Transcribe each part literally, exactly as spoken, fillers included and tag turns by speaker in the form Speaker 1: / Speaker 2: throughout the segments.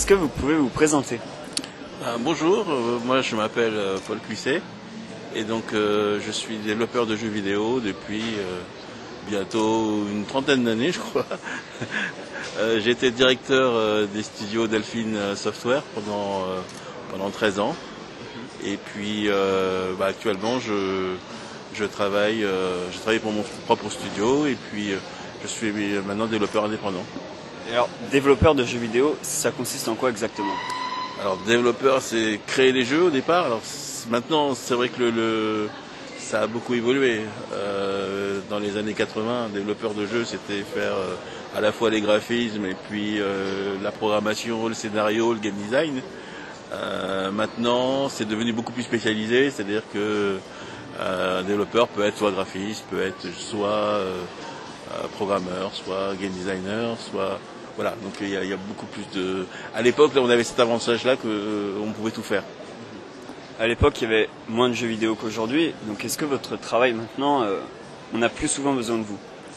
Speaker 1: que vous pouvez vous présenter?
Speaker 2: Euh, bonjour, euh, moi je m'appelle euh, Paul Cuisset et donc euh, je suis développeur de jeux vidéo depuis euh, bientôt une trentaine d'années je crois. euh, j'ai été directeur euh, des studios Delphine Software pendant, euh, pendant treize ans et puis euh, bah, actuellement je, je, travaille, euh, je travaille pour mon propre studio et puis euh, je suis maintenant développeur indépendant.
Speaker 1: Et alors, développeur de jeux vidéo, ça consiste en quoi exactement?
Speaker 2: Alors développeur, c'est créer les jeux au départ. Alors maintenant, c'est vrai que le, le, ça a beaucoup évolué. Euh, dans les années quatre-vingts, un développeur de jeux, c'était faire euh, à la fois les graphismes et puis euh, la programmation, le scénario, le game design. Euh, maintenant, c'est devenu beaucoup plus spécialisé, c'est-à-dire que euh, un développeur peut être soit graphiste, peut être soit euh, euh, programmeur, soit game designer, soit voilà, donc il y, a, il y a beaucoup plus de... À l'époque, là, on avait cet avantage-là qu'on euh, pouvait tout faire.
Speaker 1: À l'époque, il y avait moins de jeux vidéo qu'aujourd'hui. Donc, est-ce que votre travail maintenant, euh, on a plus souvent besoin de vous?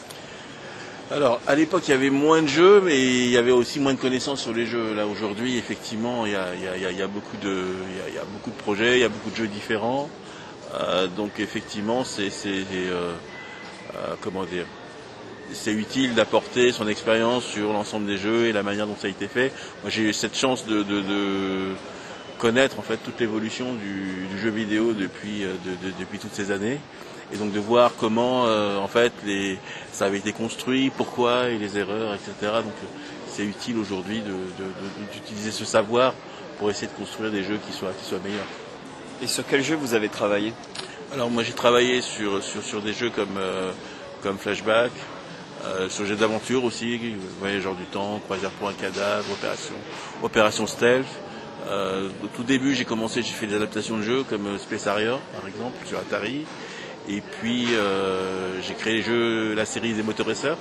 Speaker 2: Alors, à l'époque, il y avait moins de jeux, mais il y avait aussi moins de connaissances sur les jeux. Là, aujourd'hui, effectivement, il y a, il y a, il y a beaucoup de, il y a, il y a beaucoup de projets, il y a beaucoup de jeux différents. Euh, donc, effectivement, c'est, c'est euh, euh, comment dire, c'est utile d'apporter son expérience sur l'ensemble des jeux et la manière dont ça a été fait. Moi, j'ai eu cette chance de, de, de connaître en fait toute l'évolution du, du jeu vidéo depuis, de, de, depuis toutes ces années, et donc de voir comment euh, en fait les, ça avait été construit, pourquoi et les erreurs, et cetera. Donc c'est utile aujourd'hui de, de, de, d'utiliser ce savoir pour essayer de construire des jeux qui soient, qui soient meilleurs.
Speaker 1: Et sur quel jeu vous avez travaillé? Alors
Speaker 2: moi j'ai travaillé sur, sur, sur des jeux comme, euh, comme Flashback. Euh, sur jeux d'aventure aussi, Voyageurs du temps, Croisière pour un cadavre, Opération, Opération Stealth. Euh, au tout début, j'ai commencé, j'ai fait des adaptations de jeux comme Space Harrier, par exemple, sur Atari. Et puis, euh, j'ai créé les jeux, la série des Motorracers.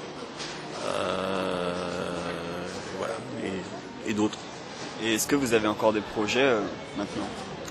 Speaker 2: Euh, voilà, et, et d'autres.
Speaker 1: Et est-ce que vous avez encore des projets euh, maintenant?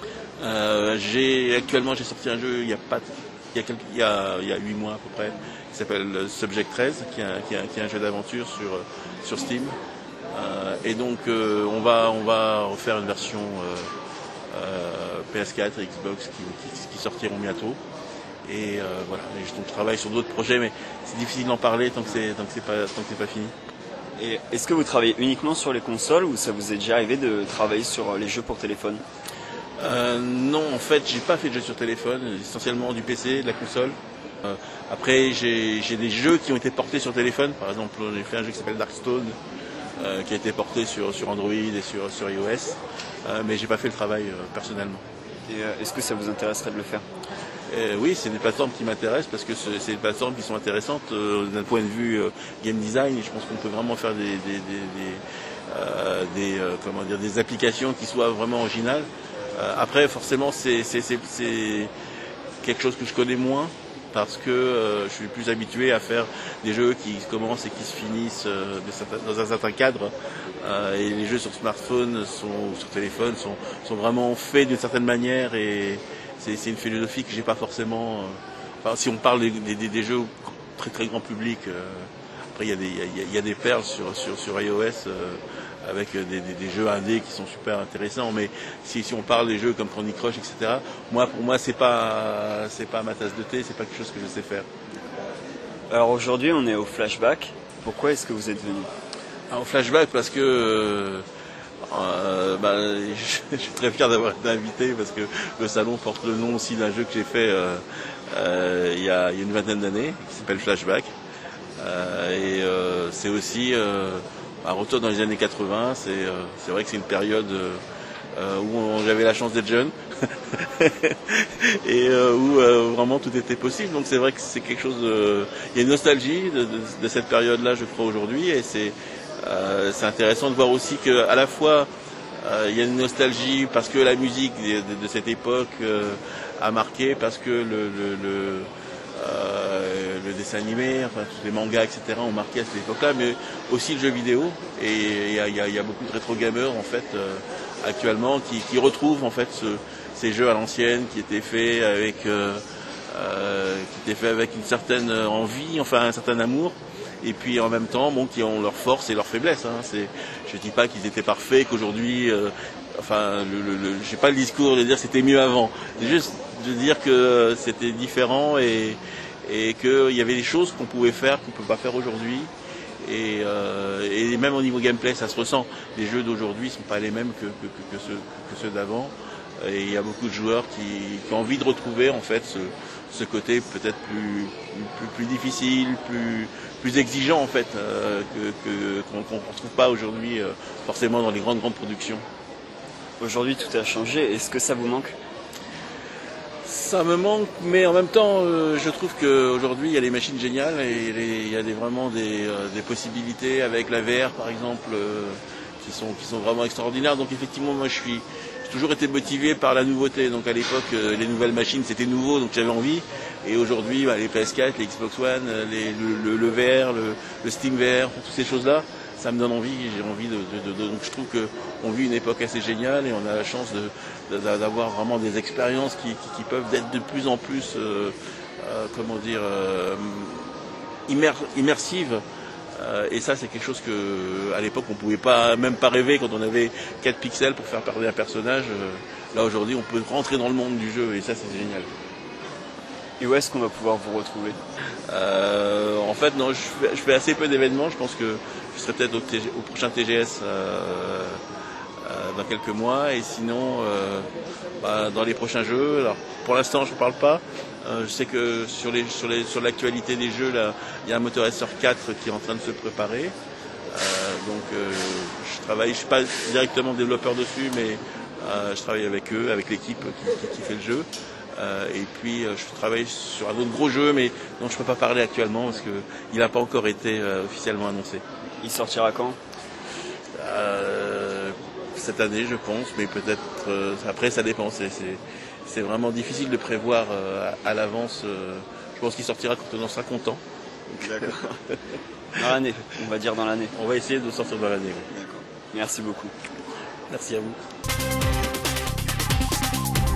Speaker 2: euh, j'ai, Actuellement, j'ai sorti un jeu il y a pas, il y a, quelques, il y a, il y a huit mois à peu près, qui s'appelle Subject treize, qui est un, qui est un, qui est un jeu d'aventure sur, sur Steam. Euh, et donc euh, on, va, on va refaire une version euh, euh, P S quatre et Xbox qui, qui, qui sortiront bientôt. Et euh, voilà, et donc, je travaille sur d'autres projets, mais c'est difficile d'en parler tant que c'est, tant que c'est pas, tant que c'est pas fini.
Speaker 1: Et est-ce que vous travaillez uniquement sur les consoles ou ça vous est déjà arrivé de travailler sur les jeux pour téléphone?
Speaker 2: euh, Non, en fait, j'ai pas fait de jeux sur téléphone, essentiellement du P C, de la console. Euh, après, j'ai, j'ai des jeux qui ont été portés sur téléphone. Par exemple, j'ai fait un jeu qui s'appelle Darkstone, euh, qui a été porté sur, sur Android et sur, sur iOS, euh, mais j'ai pas fait le travail euh, personnellement.
Speaker 1: Et euh, est-ce que ça vous intéresserait de le faire?
Speaker 2: euh, Oui, c'est des plateformes qui m'intéressent parce que c'est, c'est des plateformes qui sont intéressantes euh, d'un point de vue euh, game design. Et je pense qu'on peut vraiment faire des, des, des, des, euh, des, euh, comment dire, des applications qui soient vraiment originales. Euh, après, forcément, c'est, c'est, c'est, c'est quelque chose que je connais moins, parce que euh, je suis plus habitué à faire des jeux qui commencent et qui se finissent euh, de certains, dans un certain cadre. Euh, et les jeux sur smartphone, sont, ou sur téléphone, sont, sont vraiment faits d'une certaine manière, et c'est, c'est une philosophie que j'ai pas forcément... Euh, enfin, si on parle des, des, des jeux très très grand public, euh, après il y, y, y a des perles sur, sur, sur iOS, euh, avec des, des, des jeux indés qui sont super intéressants, mais si, si on parle des jeux comme Candy Crush, et cetera, moi, pour moi, c'est pas, c'est pas ma tasse de thé, c'est pas quelque chose que je sais faire.
Speaker 1: Alors aujourd'hui, on est au Flashback. Pourquoi est-ce que vous êtes venu?
Speaker 2: Alors, au Flashback, parce que euh, euh, bah, je, je suis très fier d'avoir été invité, parce que le salon porte le nom aussi d'un jeu que j'ai fait euh, euh, il, y a, il y a une vingtaine d'années, qui s'appelle Flashback. Euh, et euh, c'est aussi... Euh, un retour dans les années quatre-vingts, c'est, euh, c'est vrai que c'est une période euh, où on, j'avais la chance d'être jeune et euh, où euh, vraiment tout était possible. Donc c'est vrai que c'est quelque chose. Euh, il y a une nostalgie de, de, de cette période-là, je crois, aujourd'hui, et c'est, euh, c'est intéressant de voir aussi qu'à la fois euh, il y a une nostalgie parce que la musique de, de, de cette époque euh, a marqué, parce que le, le, le Euh, le dessin animé, enfin tous les mangas, et cetera ont marqué à cette époque-là, mais aussi le jeu vidéo. Et il y a, y a, y a beaucoup de rétro gamers en fait euh, actuellement qui, qui retrouvent en fait ce, ces jeux à l'ancienne qui étaient faits avec, euh, euh, qui étaient faits avec une certaine envie, enfin un certain amour. et puis en même temps, bon, qui ont leurs forces et leurs faiblesses. Hein. C'est, je dis pas qu'ils étaient parfaits, qu'aujourd'hui, euh, enfin, le, le, le, j'ai pas le discours de dire c'était mieux avant. C'est juste de dire que c'était différent et, et qu'il y avait des choses qu'on pouvait faire qu'on peut pas faire aujourd'hui. Et, euh, et même au niveau gameplay, ça se ressent. Les jeux d'aujourd'hui sont pas les mêmes que, que, que, que ceux, que ceux d'avant. Et il y a beaucoup de joueurs qui, qui ont envie de retrouver en fait ce, ce côté peut-être plus, plus, plus difficile, plus, plus exigeant en fait, euh, que, que, qu'on ne retrouve pas aujourd'hui euh, forcément dans les grandes grandes productions.
Speaker 1: Aujourd'hui, tout a changé. Est-ce que ça vous manque ?
Speaker 2: Ça me manque, mais en même temps, euh, je trouve qu'aujourd'hui, il y a des machines géniales et les, il y a des, vraiment des, euh, des possibilités avec la V R, par exemple, euh, qui sont, qui sont vraiment extraordinaires. Donc effectivement, moi, je suis j'ai toujours été motivé par la nouveauté. Donc à l'époque, euh, les nouvelles machines, c'était nouveau, donc j'avais envie. Et aujourd'hui, bah, les P S quatre, les Xbox One, les, le, le, le V R, le, le Steam V R, toutes ces choses-là, ça me donne envie. J'ai envie de, de, de, de, donc je trouve qu'on vit une époque assez géniale et on a la chance de, de, d'avoir vraiment des expériences qui, qui, qui peuvent être de plus en plus, euh, euh, comment dire, euh, immer, immersives. Euh, et ça, c'est quelque chose que, à l'époque, on pouvait pas, même pas rêver quand on avait quatre pixels pour faire parler un personnage. Euh, là, aujourd'hui, on peut rentrer dans le monde du jeu et ça, c'est génial.
Speaker 1: Et où est-ce qu'on va pouvoir vous retrouver ?
Speaker 2: euh, En fait, non, je fais, je fais assez peu d'événements. Je pense que je serai peut-être au, T G, au prochain T G S euh, euh, dans quelques mois. Et sinon, euh, bah, dans les prochains jeux. Alors, pour l'instant, je ne parle pas. Euh, je sais que sur, les, sur, les, sur l'actualité des jeux, là, il y a un Motorracer quatre qui est en train de se préparer. Euh, donc, euh, je travaille. Je suis pas directement développeur dessus, mais euh, je travaille avec eux, avec l'équipe qui, qui, qui fait le jeu. Euh, et puis euh, je travaille sur un autre gros jeu, mais dont je ne peux pas parler actuellement parce qu'il n'a pas encore été euh, officiellement annoncé.
Speaker 1: Il sortira quand ?
Speaker 2: euh, Cette année, je pense, mais peut-être euh, après, ça dépend. C'est, c'est, c'est vraiment difficile de prévoir euh, à, à l'avance. Euh, je pense qu'il sortira quand on en sera content.
Speaker 1: D'accord. Dans l'année, on va dire dans l'année.
Speaker 2: On va essayer de sortir dans l'année.
Speaker 1: D'accord. Merci beaucoup.
Speaker 2: Merci à vous.